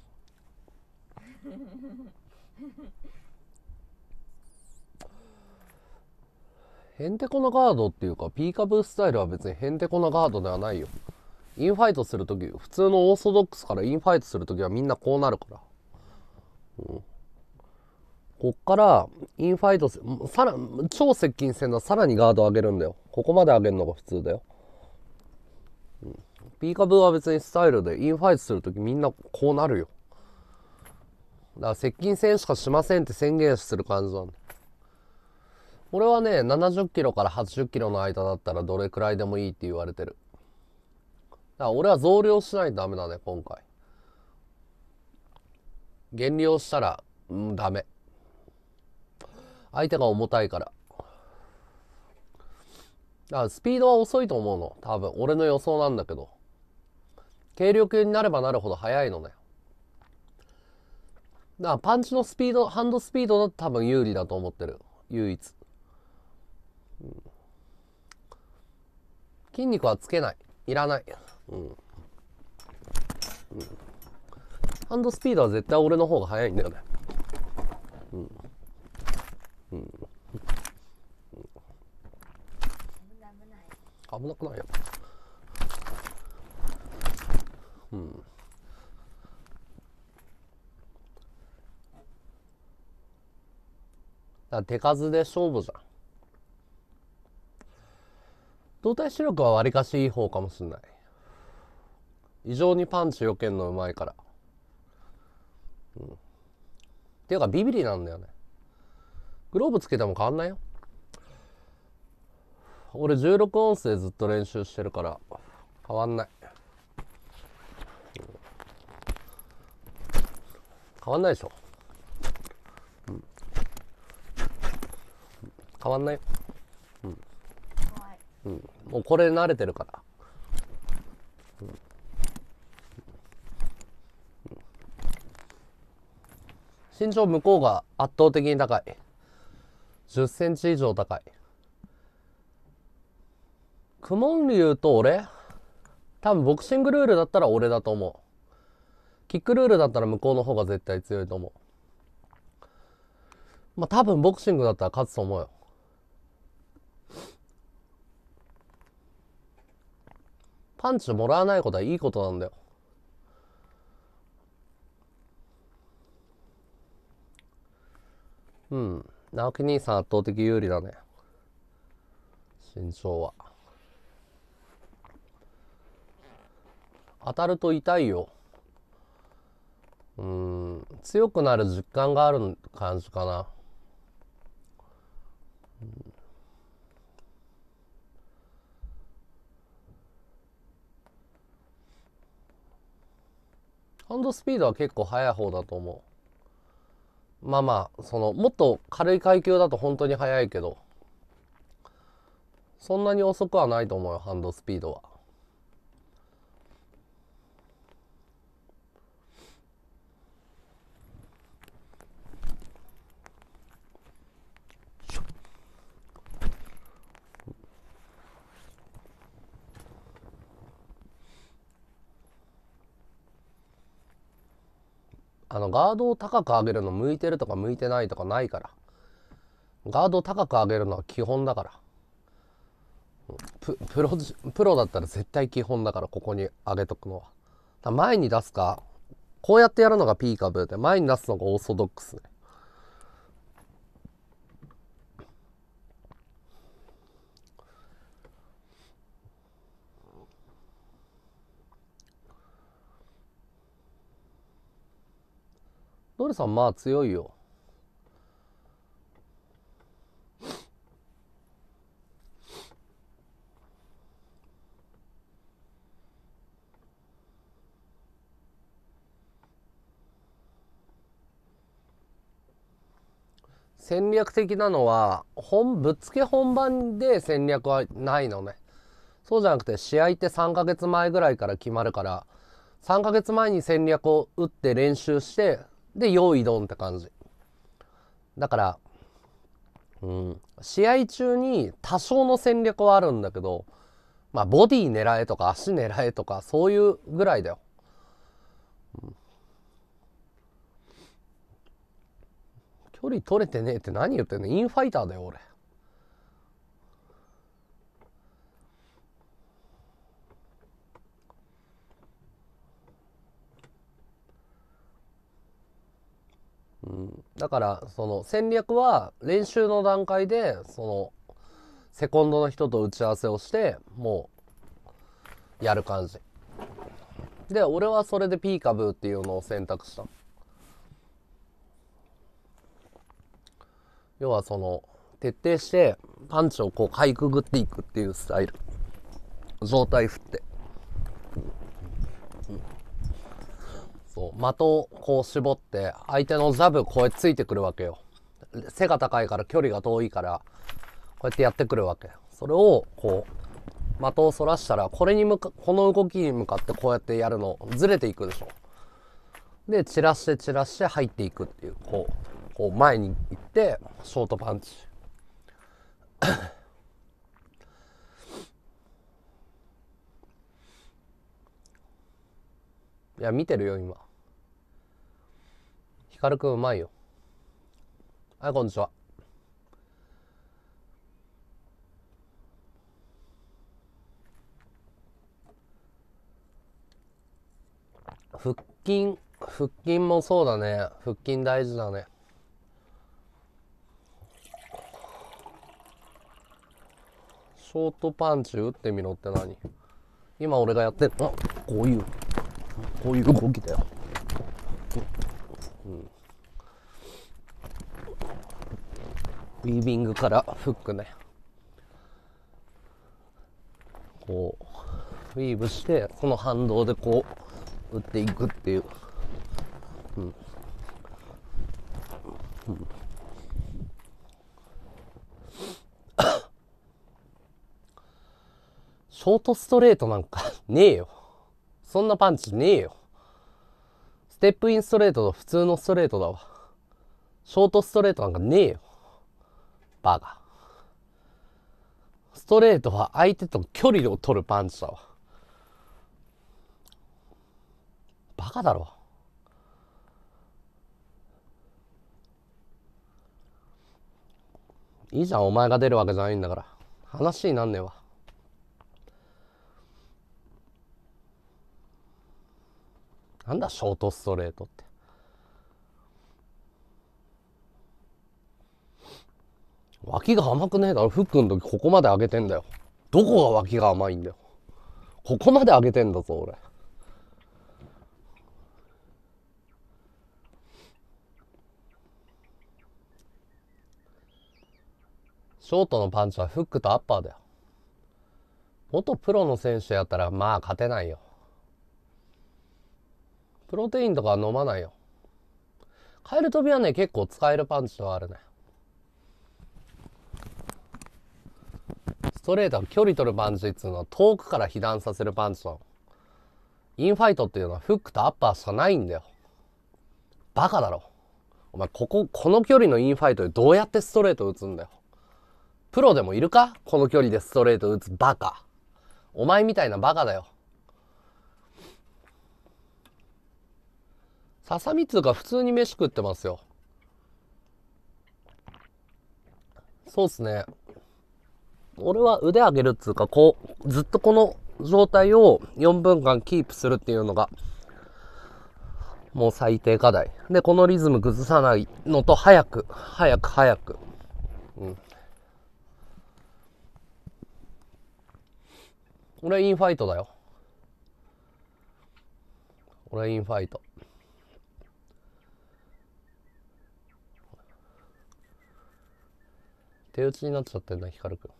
ヘンテコなガードっていうか、ピーカブースタイルは別にヘンテコなガードではないよ。インファイトするとき、普通のオーソドックスからインファイトするときはみんなこうなるから。うん。こっから、インファイトす、さら、超接近戦のさらにガード上げるんだよ。ここまで上げるのが普通だよ。ピーカブーは別にスタイルでインファイトするときみんなこうなるよ。だから接近戦しかしませんって宣言する感じなんだ。俺はね、ななじゅっキロからはちじゅっキロの間だったらどれくらいでもいいって言われてる。だから俺は増量しないとダメだね、今回。減量したら、うん、ダメ。相手が重たいから。だからスピードは遅いと思うの。多分、俺の予想なんだけど。軽量級になればなるほど速いのね。だからパンチのスピード、ハンドスピードだと多分有利だと思ってる。唯一。うん、筋肉はつけない。いらない。うん。うん。ハンドスピードは絶対俺の方が速いんだよね。うん。うん。危なくないよ。うん。だから手数で勝負じゃん。動体視力はわりかしいい方かもしんない。異常にパンチ避けんのうまいから。うん。っていうかビビリなんだよね。グローブつけても変わんないよ。俺じゅうろくオンスでずっと練習してるから変わんない。変わんないでしょ。うん。変わんないよ。うん。 怖い。 うん。もうこれ慣れてるから。うん。身長向こうが圧倒的に高い。じゅっセンチ以上高い。クモン流と俺多分ボクシングルールだったら俺だと思う。キックルールだったら向こうの方が絶対強いと思う。まあ多分ボクシングだったら勝つと思うよ。パンチもらわないことはいいことなんだよ。うん。直樹兄さん圧倒的有利だね。身長は。当たると痛いよ。うーん。強くなる実感がある感じかな。 ハンドスピードは結構速い方だと思う。まあまあ、その、もっと軽い階級だと本当に速いけど、そんなに遅くはないと思うよ、ハンドスピードは。あの、ガードを高く上げるの向いてるとか向いてないとかないから。ガードを高く上げるのは基本だから。ププロプロだったら絶対基本だから、ここに上げとくのは。だ前に出すか、こうやってやるのがピーカブーで、前に出すのがオーソドックスね。ドルさんまあ強いよ。戦略的なのは本ぶっつけ本番で戦略はないのね。そうじゃなくて、試合ってさんかげつまえぐらいから決まるから、さんかげつまえに戦略を打って練習して、で用意ドンって感じだから、うん、試合中に多少の戦略はあるんだけど、まあボディ狙えとか足狙えとかそういうぐらいだよ。距離取れてねえって何言ってんの。インファイターだよ俺。うん、だからその戦略は練習の段階でそのセコンドの人と打ち合わせをしてもうやる感じで、俺はそれでピーカブーっていうのを選択した。要はその徹底してパンチをこうかいくぐっていくっていうスタイル。状態振って、そう的をこう絞って相手のジャブこうやってついてくるわけよ。背が高いから距離が遠いからこうやってやってくるわけ。それをこう的をそらしたら、これに向かこの動きに向かってこうやってやるのずれていくでしょ。で散らして散らして入っていくっていう、こうこう前に行ってショートパンチ。いや見てるよ今。ヒカルくんうまいよ。はい、こんにちは。腹筋腹筋もそうだね。腹筋大事だね。ショートパンチ打ってみろって何？今俺がやってるのこういうこういう動きだよ。うん、ウィービングからフックね。こうウィーブしてその反動でこう打っていくっていう。うん、うん、ショートストレートなんかねえよ。そんなパンチねえよ。ステップインストレートと普通のストレートだわ。ショートストレートなんかねえよ。バカ。ストレートは相手と距離を取るパンチだわ。バカだろ。いいじゃん、お前が出るわけじゃないんだから。話になんねえわ。なんだショートストレートって。脇が甘くねえだろ。フックの時ここまで上げてんだよ。どこが脇が甘いんだよ。ここまで上げてんだぞ俺。ショートのパンチはフックとアッパーだよ。元プロの選手やったらまあ勝てないよ。 プロテインとかは飲まないよ。カエル飛びはね、結構使えるパンチはあるね。ストレートは距離取るパンチっていうのは遠くから被弾させるパンチなの。インファイトっていうのはフックとアッパーしかないんだよ。バカだろ。お前、ここ、この距離のインファイトでどうやってストレート打つんだよ。プロでもいるか？この距離でストレート打つバカ。お前みたいなバカだよ。ささみっつうか普通に飯食ってますよ。そうっすね。俺は腕上げるっつうか、こう、ずっとこの状態をよんぷんかんキープするっていうのが、もう最低課題。で、このリズム崩さないのと、早く、早く、早く。うん。俺はインファイトだよ。俺はインファイト。手打ちになっちゃってんな、ヒカルく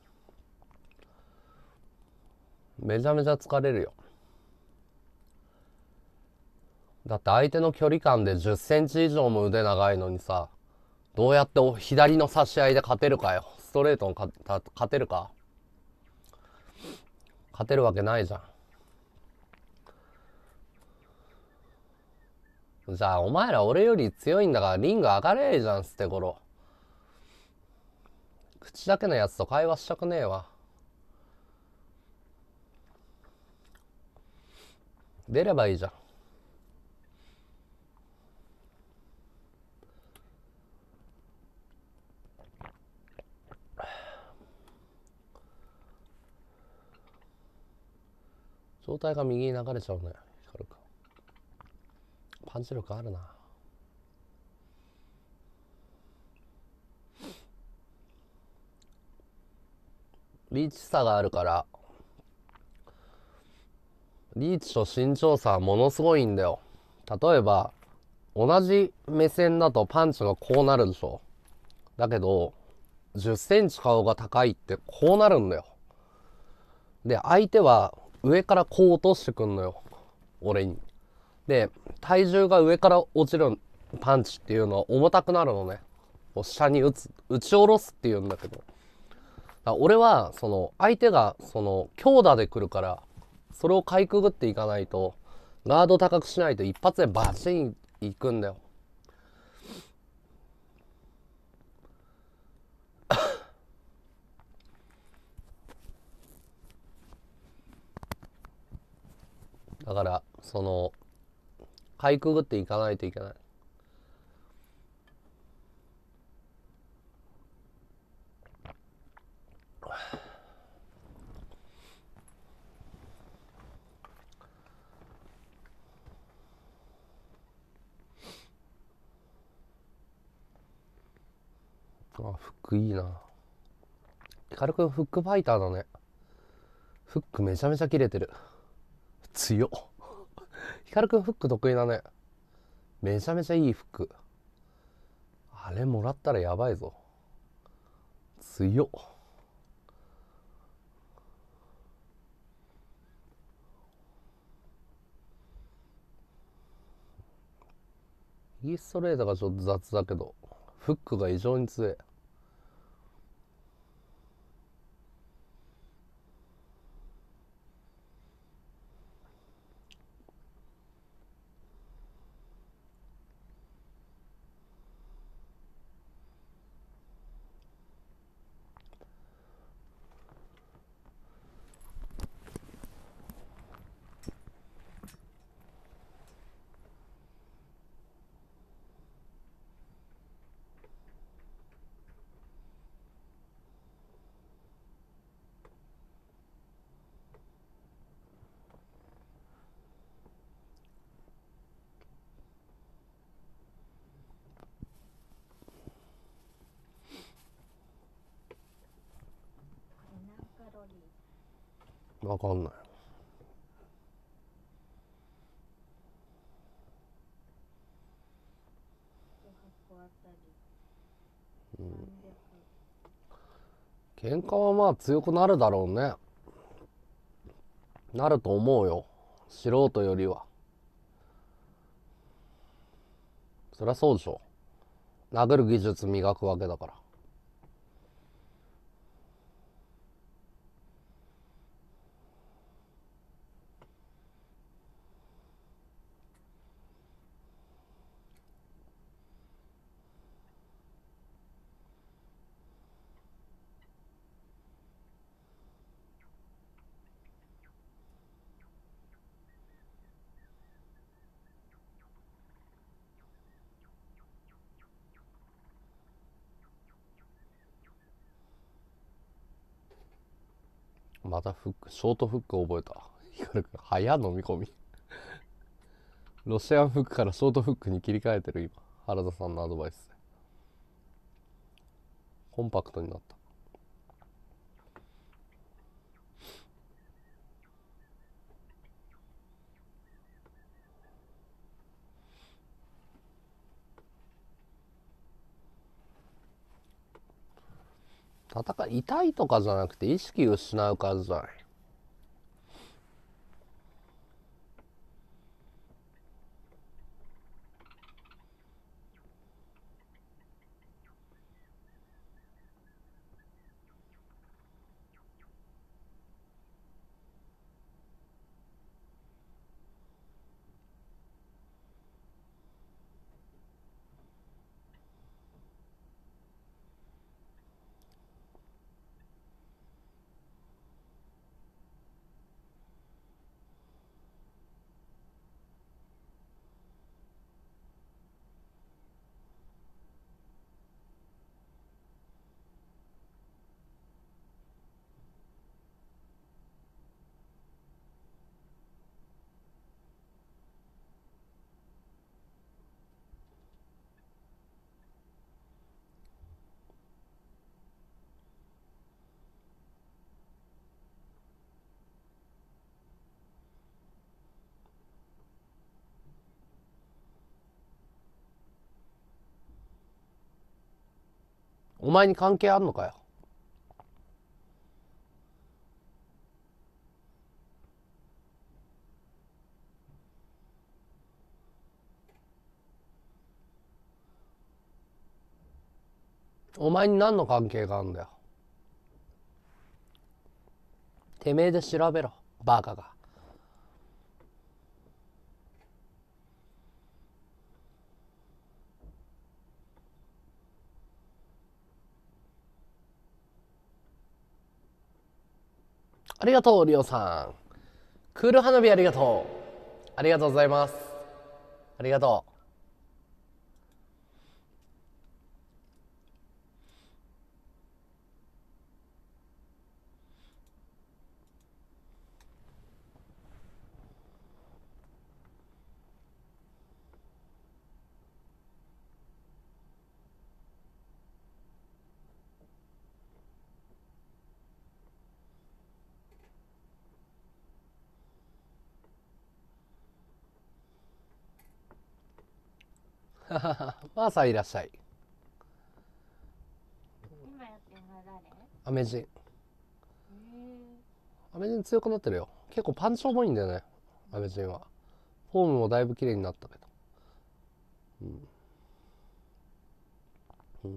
ん。めちゃめちゃ疲れるよ。だって相手の距離感でじゅっセンチ以上も腕長いのにさ、どうやって左の差し合いで勝てるかよ。ストレートのか勝てるか？勝てるわけないじゃん。じゃあお前ら俺より強いんだからリング上がれーじゃん、捨て頃。口だけのやつと会話したくねえわ。出ればいいじゃん。状態が右に流れちゃうね、ヒカルくん。パンチ力あるな。リーチ差があるから、リーチと身長差はものすごいんだよ。例えば、同じ目線だとパンチがこうなるでしょ。だけど、じゅっセンチ顔が高いってこうなるんだよ。で、相手は上からこう落としてくんのよ。俺に。で、体重が上から落ちるパンチっていうのは重たくなるのね。下に打つ、打ち下ろすっていうんだけど。俺は、その、相手が、その、強打で来るから、それをかいくぐっていかないと、ガード高くしないと一発でバチンいくんだよ。だから、その、かいくぐっていかないといけない。あ、フックいいな。ヒカルくんフックファイターだね。フックめちゃめちゃ切れてる。強っ。ヒカルくんフック得意だね。めちゃめちゃいいフック。あれもらったらやばいぞ。強っ。右ストレートがちょっと雑だけど、フックが異常に強い。わかんない。うん、喧嘩はまあ強くなるだろうね。なると思うよ。素人よりは。 そりゃそうでしょ。殴る技術磨くわけだから。またフック、ショートフック覚えた。ヒカルくん早飲み込み。ロシアンフックからショートフックに切り替えてる今。原田さんのアドバイスで。コンパクトになった。戦い、痛いとかじゃなくて意識失う感じじゃない。お前に関係あんのかよ。お前に何の関係があんだよ。てめえで調べろ、バカが。ありがとう、リオさん。クール花火ありがとう。ありがとうございます。ありがとう。マーさんいらっしゃい。 今やってるのは誰？ アメジン。 へえ。 アメジン強くなってるよ。結構パンチ重いんだよね、アメジンは。フォームもだいぶ綺麗になったけど。うんうん、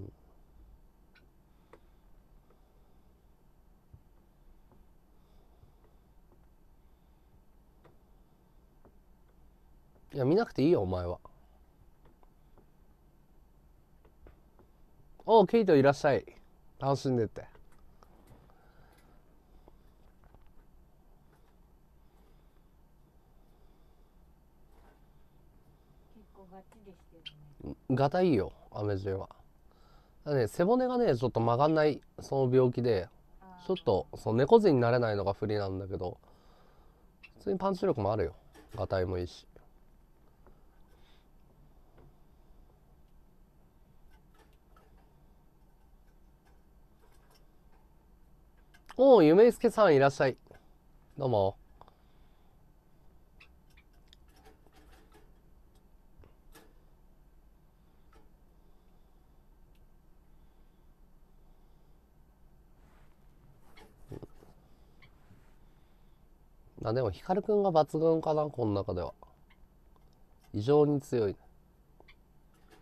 いや見なくていいよお前は。おうケイトいらっしゃい。楽しんでって。 結構がっちりしてるね。 ガタいいよアメジンは。だね、背骨がねちょっと曲がんないその病気で、ちょっとそう猫背になれないのが不利なんだけど、普通にパンチ力もあるよ。ガタイもいいし。おお、夢助さんいらっしゃい。どうも。あ、でもヒカルくんが抜群かな、この中では。異常に強い。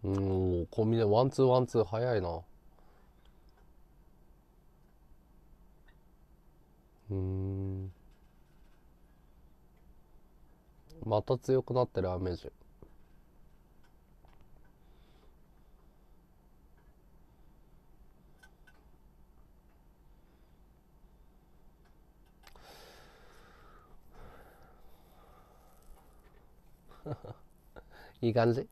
うーん、コンビネワンツーワンツー早いな。うーん。また強くなってるアメージ。いい感じ。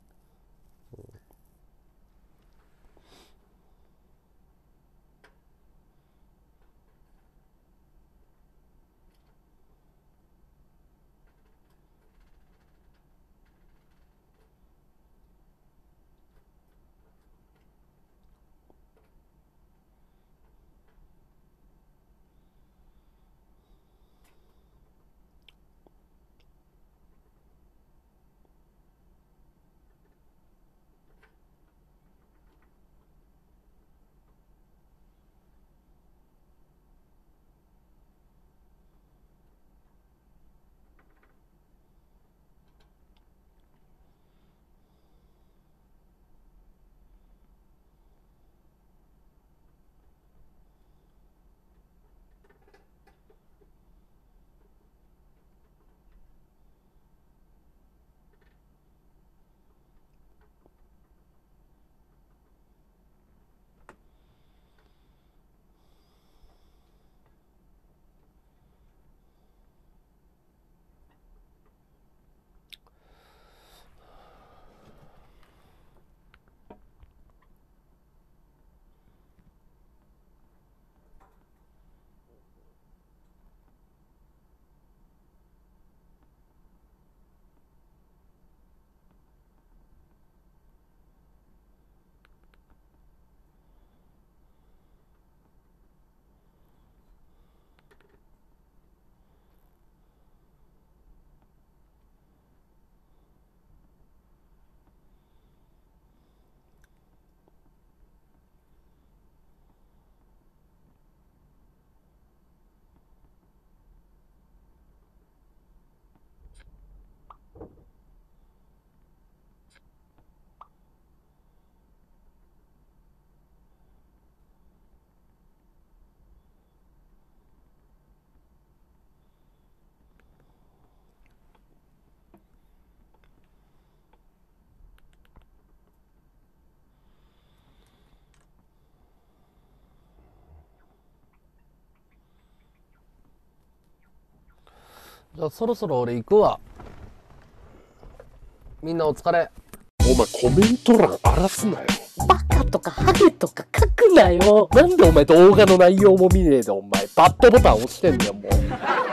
じゃあそろそろ俺行くわ。みんなお疲れ。 お前コメント欄荒らすなよ。 バカとかハゲとか書くなよ。 なんでお前動画の内容も見ねえでお前バッドボタン押してんだよもう。